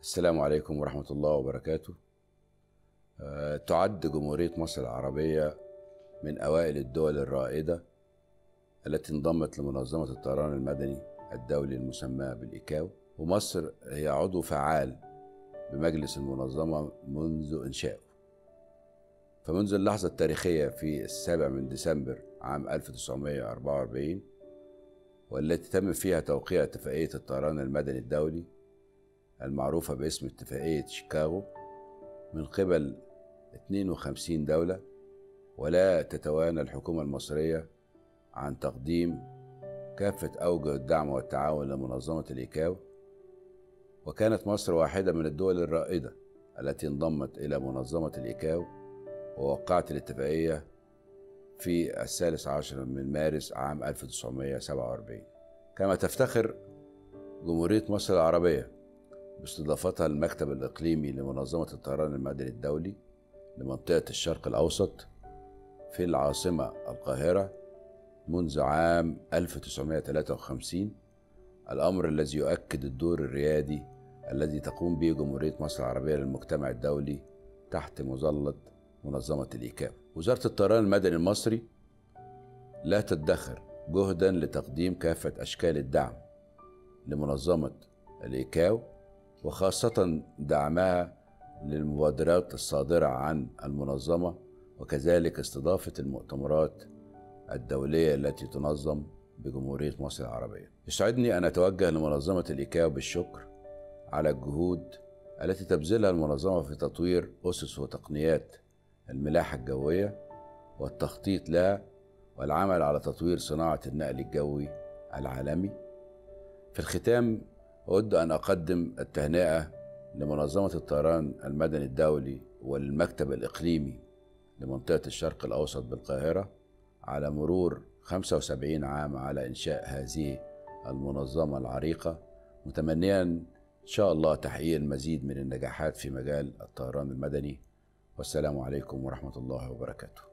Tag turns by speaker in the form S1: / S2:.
S1: السلام عليكم ورحمة الله وبركاته. تعد جمهورية مصر العربية من أوائل الدول الرائدة التي انضمت لمنظمة الطيران المدني الدولي المسمى بالإيكاو، ومصر هي عضو فعال بمجلس المنظمة منذ إنشائه. فمنذ اللحظة التاريخية في 7 ديسمبر عام 1944 والتي تم فيها توقيع اتفاقية الطيران المدني الدولي المعروفة باسم اتفاقية شيكاغو من قبل 52 دولة، ولا تتوانى الحكومة المصرية عن تقديم كافة أوجه الدعم والتعاون لمنظمة الإيكاو. وكانت مصر واحدة من الدول الرائدة التي انضمت إلى منظمة الإيكاو ووقعت الاتفاقية في 13 مارس عام 1947. كما تفتخر جمهورية مصر العربية باستضافتها المكتب الإقليمي لمنظمة الطيران المدني الدولي لمنطقة الشرق الأوسط في العاصمة القاهرة منذ عام 1953، الأمر الذي يؤكد الدور الريادي الذي تقوم به جمهورية مصر العربية للمجتمع الدولي تحت مظلة منظمة الإيكاو. وزارة الطيران المدني المصري لا تدخر جهدا لتقديم كافة أشكال الدعم لمنظمة الإيكاو، وخاصة دعمها للمبادرات الصادرة عن المنظمة، وكذلك استضافة المؤتمرات الدولية التي تنظم بجمهورية مصر العربية. يسعدني أن أتوجه لمنظمة الإيكاو بالشكر على الجهود التي تبذلها المنظمة في تطوير أسس وتقنيات الملاحة الجوية والتخطيط لها والعمل على تطوير صناعة النقل الجوي العالمي. في الختام أود أن أقدم التهنئة لمنظمة الطيران المدني الدولي والمكتب الإقليمي لمنطقة الشرق الأوسط بالقاهرة على مرور 75 عام على إنشاء هذه المنظمة العريقة، متمنيا إن شاء الله تحقيق المزيد من النجاحات في مجال الطيران المدني. والسلام عليكم ورحمة الله وبركاته.